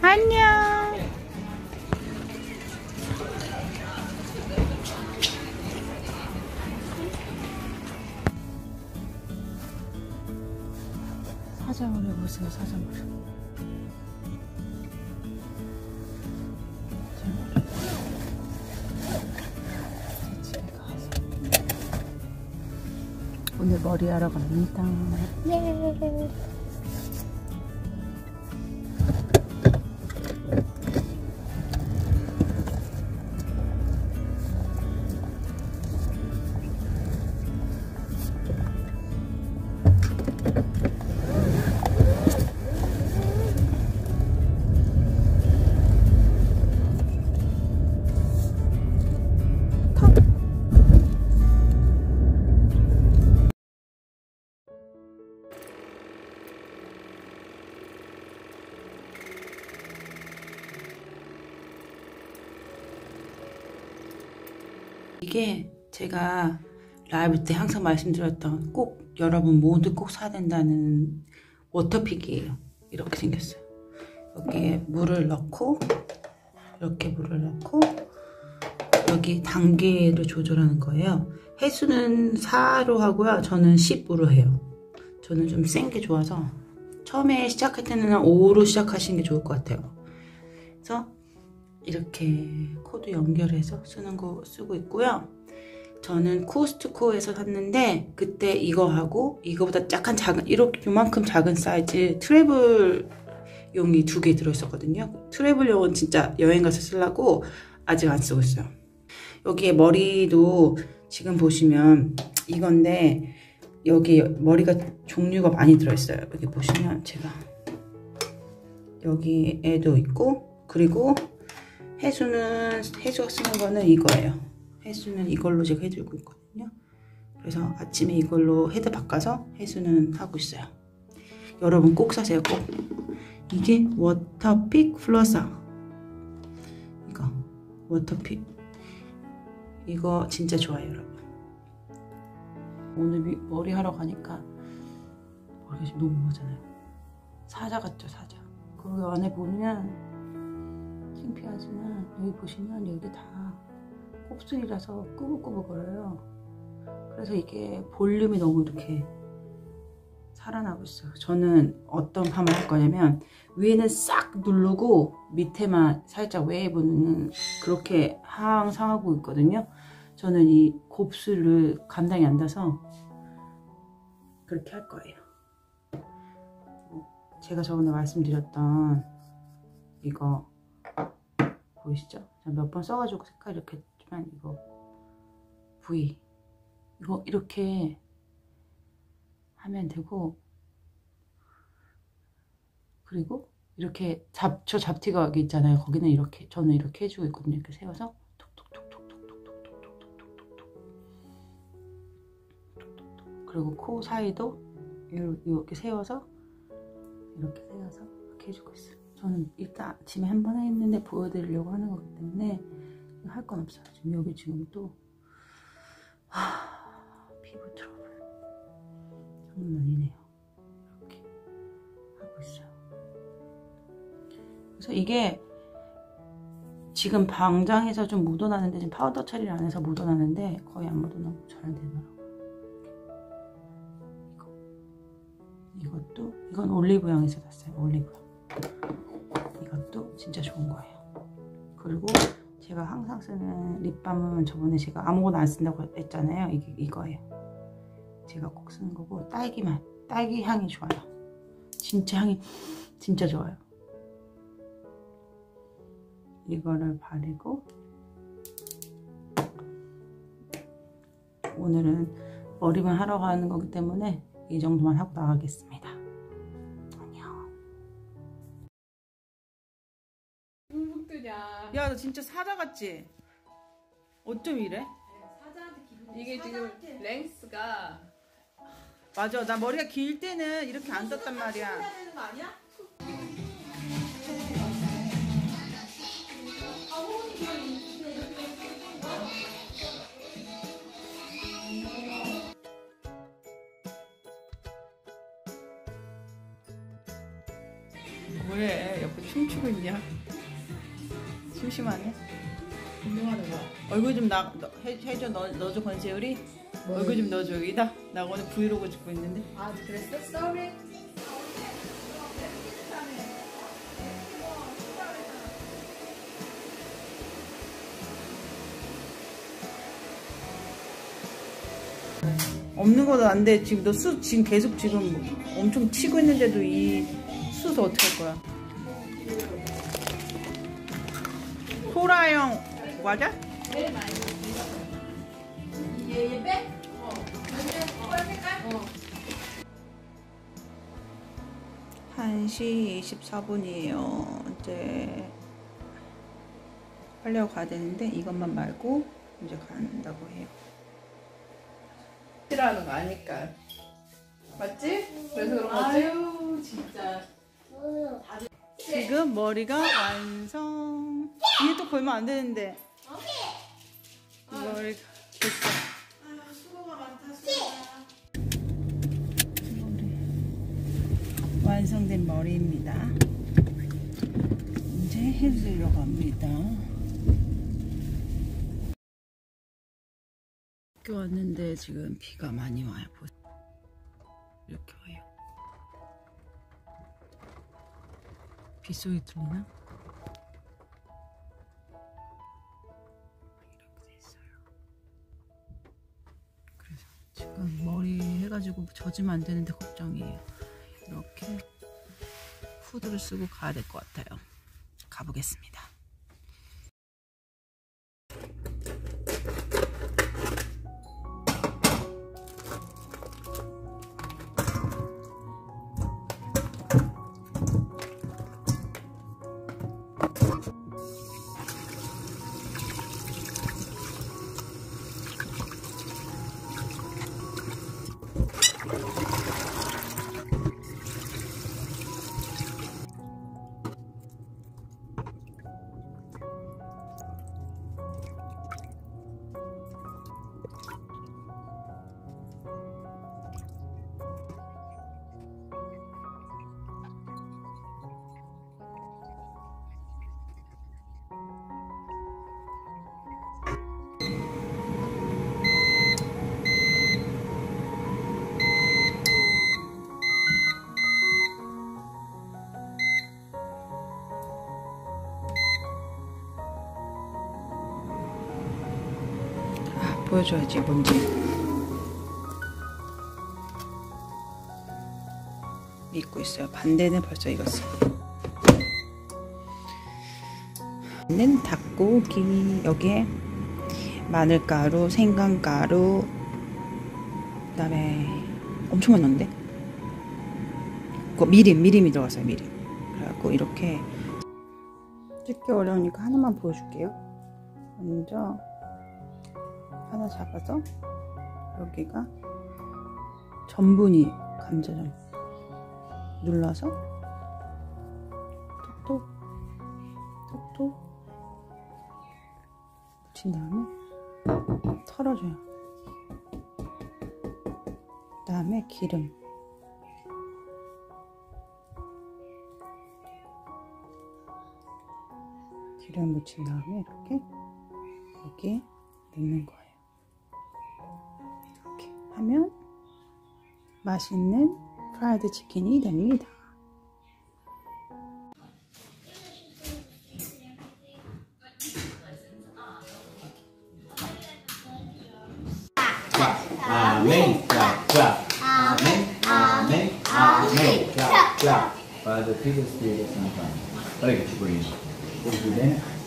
안녕. 사장을 해보세요, 사장을. 집에 가서 오늘 머리 하러 갑니다. 예. 이게 제가 라이브 때 항상 말씀드렸던 꼭 여러분 모두 꼭 사야 된다는 워터픽이에요. 이렇게 생겼어요. 여기에 물을 넣고 이렇게 물을 넣고 여기 단계를 조절하는 거예요. 해수는 4로 하고요. 저는 10으로 해요. 저는 좀 센 게 좋아서 처음에 시작할 때는 5로 시작하시는 게 좋을 것 같아요. 그래서 이렇게 코드 연결해서 쓰는 거 쓰고 있고요. 저는 코스트코에서 샀는데 그때 이거하고 이거보다 약간 작은 이렇게 요만큼 작은 사이즈 트래블용이 2개 들어있었거든요. 트래블용은 진짜 여행 가서 쓰려고 아직 안 쓰고 있어요. 여기에 머리도 지금 보시면 이건데 여기 머리가 종류가 많이 들어있어요. 여기 보시면 제가 여기에도 있고 그리고 해수가 쓰는 거는 이거예요. 해수는 이걸로 제가 해주고 있거든요. 그래서 아침에 이걸로 헤드 바꿔서 해수는 하고 있어요. 여러분 꼭 사세요, 꼭. 이게 워터픽 플러사. 이거 워터픽. 이거 진짜 좋아요, 여러분. 오늘 머리 하러 가니까 머리가 지금 너무 무거워잖아요. 사자 같죠, 사자. 거기 안에 보면 창피하지만 여기 보시면 여기 다 곱슬이라서 꾸벅꾸벅거려요. 그래서 이게 볼륨이 너무 이렇게 살아나고 있어요. 저는 어떤 팜을 할 거냐면 위에는 싹 누르고 밑에만 살짝 웨이브는 그렇게 항상 하고 있거든요. 저는 이 곱슬을 감당이 안 돼서 그렇게 할 거예요. 제가 저번에 말씀드렸던 이거 보이시죠? 몇 번 써가지고 색깔 이렇게 했지만 이거 V 이거 이렇게 하면 되고 그리고 이렇게 저 잡티가 여기 있잖아요. 거기는 이렇게 저는 이렇게 해주고 있거든요. 이렇게 세워서 톡톡톡톡톡톡톡톡톡톡톡톡톡 그리고 코 사이도 이렇게 세워서 이렇게 해주고 있어요. 저는 일단 아침에 한 번 했는데 보여드리려고 하는 거기 때문에 할 건 없어요. 지금 여기 지금 또 피부 트러블 장난 아니네요. 이렇게 하고 있어요. 그래서 이게 지금 방장해서 좀 묻어나는데 지금 파우더 처리를 안 해서 묻어나는데 거의 안 묻어나고 잘 되더라고요. 이것도 이건 올리브영에서 샀어요. 올리브영. 이것도 진짜 좋은 거예요. 그리고 제가 항상 쓰는 립밤은 저번에 제가 아무거나 안 쓴다고 했잖아요. 이거예요. 제가 꼭 쓰는 거고 딸기맛, 딸기 향이 좋아요. 진짜 향이 진짜 좋아요. 이거를 바르고 오늘은 머리만 하러 가는 거기 때문에 이 정도만 하고 나가겠습니다. 안녕. 야, 너 진짜 사자 같지? 어쩜 이래? 사자한테 기분 이게 사자한테. 지금 랭스가 맞아. 나 머리가 길 때는 이렇게 안 떴단 말이야. 해야 되는 거 아니야? 뭐해? 옆에 춤추고 있냐? 심심하네. 운동하는 거. 얼굴 좀 해줘. 넣어줘 권세율이. 얼굴 좀 넣어줘 여기다. 나 오늘 브이로그 찍고 있는데. 아 그랬어? Sorry. 없는 것도 안 돼. 지금 너 수 지금 계속 지금 엄청 치고 있는데도 이 수도 어떻게 할 거야? 소라형 맞아? 제일 많이. 얘 빼? 빨리 색깔? 1시 24분이에요. 이제 빨리 하고 가야 되는데 이것만 말고 이제 간다고 해요. 싫어하는 거 아니까. 맞지? 그래서 그런 거지? 아유 진짜. 지금 머리가 완성. 이게 또 걸면 안 되는데. 머리가 됐어. 아유 수고가 많다 수고가. 완성된 머리입니다. 이제 해주러 갑니다. 학교 왔는데 지금 비가 많이 와요. 이렇게 와요. 빗소리 들리나? 이렇게 됐어요. 그래서 지금 머리 해가지고 젖으면 안 되는데 걱정이에요. 이렇게 후드를 쓰고 가야 될 것 같아요. 가보겠습니다. 보여줘야지 뭔지. 믿고 있어요. 반대는 벌써 익었어요. 는 닭고기. 여기에 마늘가루, 생강가루, 그다음에 엄청 많이 넣는데? 미림이 들어갔어요. 미림. 그래갖고 이렇게 찍기 어려우니까 하나만 보여줄게요. 먼저 하나 잡아서 여기가 전분이 감자전 눌러서 톡톡 붙인 다음에 털어줘요. 그 다음에 기름, 묻힌 다음에 이렇게 여기에 넣는 거예요. 이렇게 하면 맛있는 프라이드 치킨이 됩니다. 아멘, clap, clap. 아멘, 아멘, 아멘, clap, clap. By the people's spirit of sunshine. Gotta get your brain. What do you do then?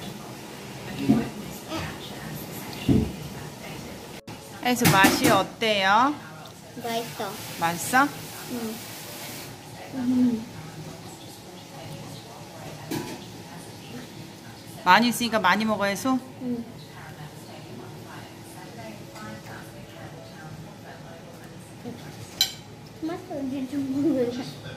그래서 맛이 어때요? 맛있어. 맛있어? 응. 많이 있으니까 많이 먹어야 소? 응. 토마토 이제 좀 먹을래.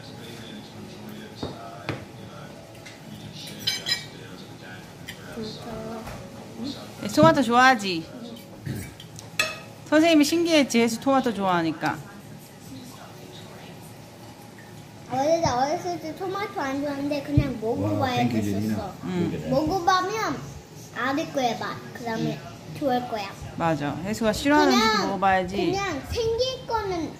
토마토 좋아하지? 선생님이 신기했지. 해수 토마토 좋아하니까. 원래 나 어렸을 때 토마토 안 좋아하는데 그냥 먹어봐야 thank you, 됐었어. Janina. Look at that. 먹어보면 알을 거야 맛. 그다음에 좋아할 거야. 맞아. 혜수가 싫어하는 음식 먹어봐야지. 그냥 생길 거는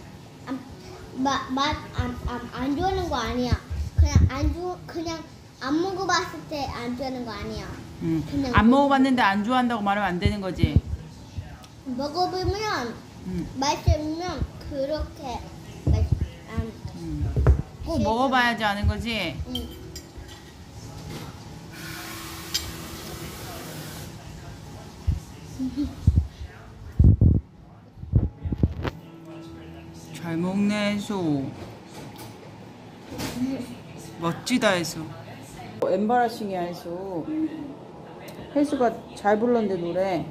맛안 좋아하는 거 아니야. 그냥 안 먹어봤을 때 안 좋아하는 거 아니야. 그냥 안 먹어봤는데 안 좋아한다고 말하면 안 되는 거지. 먹어보면 맛있으면 그렇게 꼭 먹어봐야지 아는 거지. 잘 먹네 혜수. 멋지다 혜수. 엠바라싱이야 혜수. 혜수가 잘 불렀는데 노래.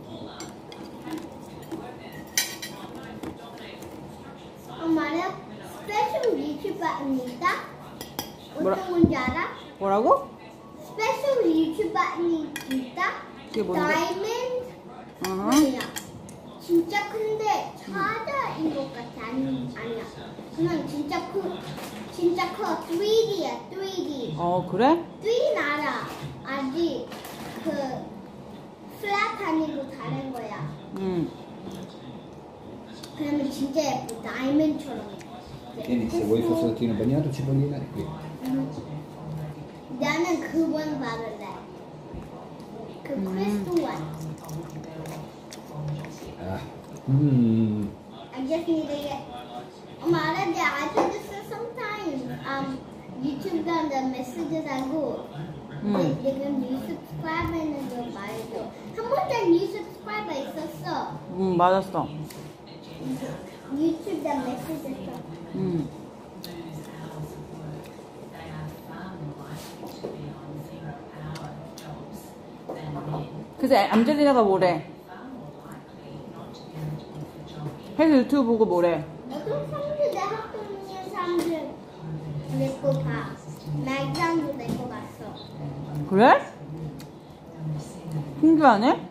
엄마는 스페셜 유튜버입니다. 뭐라- 어떤 건지 알아? 뭐라고? 스페셜 유튜버입니다. 그게 뭔데? 다이몬드 어허. 아니야. 진짜 큰데 사자인 것 같아. 아니야. 그냥 진짜 커. 3D야. 3D. 어 그래? 3D 알아. 아직 그 플랫 아니고 다른 거야. 그러면 진짜 예뻐. 다이몬드처럼. Tieni, se vuoi fosfatino bagnato, cipollina è qui. 나는 그원 바를래. 그 크리스탈 원. Ah. I just need to get. 엄마 알았지? I do this sometimes. YouTube 가는데 messages 하고. 지금 new subscriber는 좀 말해줘. 한 번째 new subscriber 있었어. 맞았어. 유튜브에 메시지 했어. 그래서 안젤리나가 뭐래? 혜수 유튜브 보고 뭐래? 어떤 사람들 내 학교 있는 사람들 내거 봐. 맥장도 내거 봤어. 그래? 신기하네?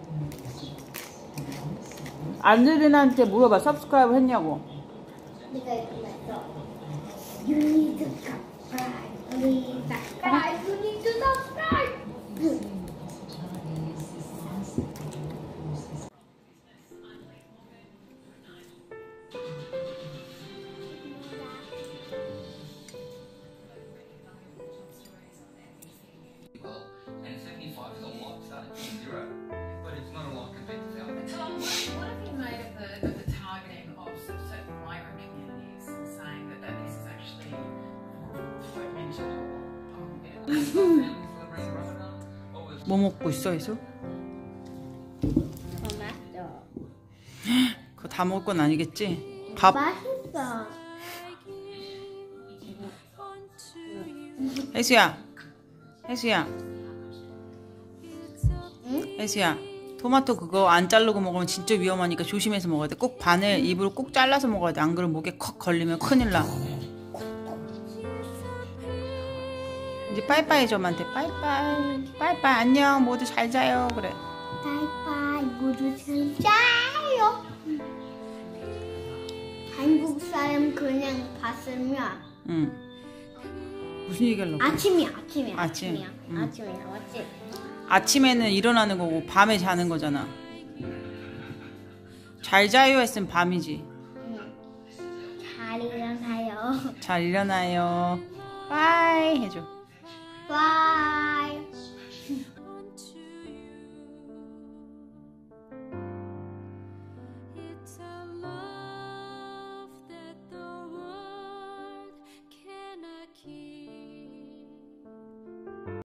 안젤리나한테 물어봐. 서브스크라이브 했냐고. 내가 이거 봤어. You need to subscribe. You need to subscribe. You need to subscribe. And 75 is a lot, starting from 0, but it's not a lot compared to 1,000. Tom, what have you made of the targeting of certain migrant communities and saying that this is actually quite mentioned Families celebrating Ramadan? What was 뭐 먹고 있어 혜수? 맛있어. 그거 다 먹을 건 아니겠지? 밥. 맛있어. 혜수야. 혜수야. 혜수야. 토마토 그거 안 자르고 먹으면 진짜 위험하니까 조심해서 먹어야 돼. 꼭 반을 입으로 꼭 잘라서 먹어야 돼. 안 그러면 목에 컥 걸리면 큰일 나. 이제 빠이빠이 좀한테 빠이빠이. 빠이빠이 안녕. 모두 잘 자요. 그래. 바이바이. 모두 잘 자요. 한국 사람 그냥 봤으면 무슨 얘기하려고? 아침이야. 아침. 아침이야. 맞지? 아침에는 일어나는 거고 밤에 자는 거잖아. 잘 자요 했으면 밤이지. 잘 일어나요. 잘 일어나요. 빠이 해줘. 바이.